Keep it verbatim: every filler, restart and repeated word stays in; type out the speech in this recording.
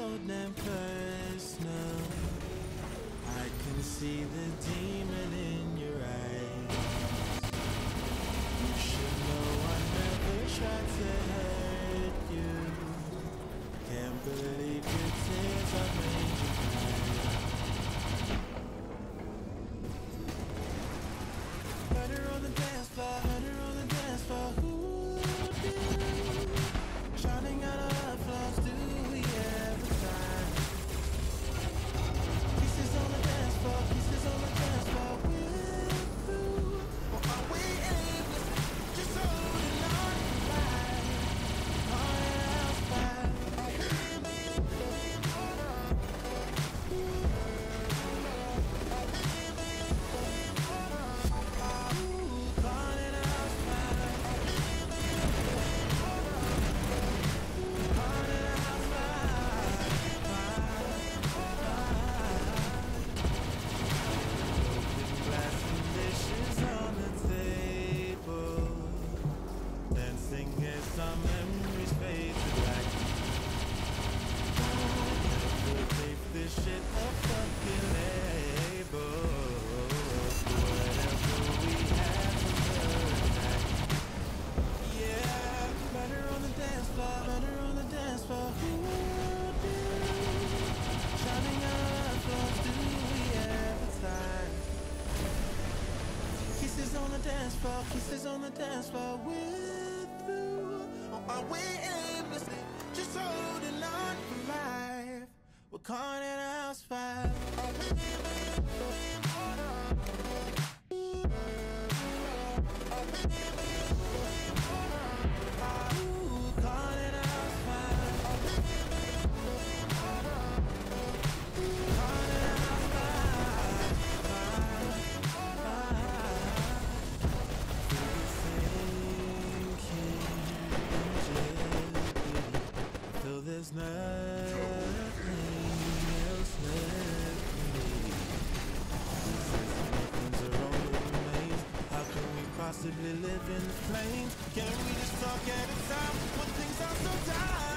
loud and personal. I can see the demon in your eyes. You should know I never tried to hurt you. Can't believe your tears have made you cry. Murder on the dance floor, murder on the dance floor. Who do? Shining out of our flaws, do we ever time? Pieces on the dance floor, pieces on the dance floor. We're through, or are we aimless? Just holding on by our house fire. Some memories fade to black. Never take this shit a fucking label. Whatever we have to turn back. Yeah, better on the dance floor, better on the dance floor. Who do? Shining our flaws, do we ever time? Kisses on the dance floor, kisses on the dance floor. We're through. Are we aimlessly just holding on for life? We're caught in a house fire. There's nothing else left for me. Nothing's a wrong remains. How can we possibly live in the flames? Can we just talk at a time when things are so dark?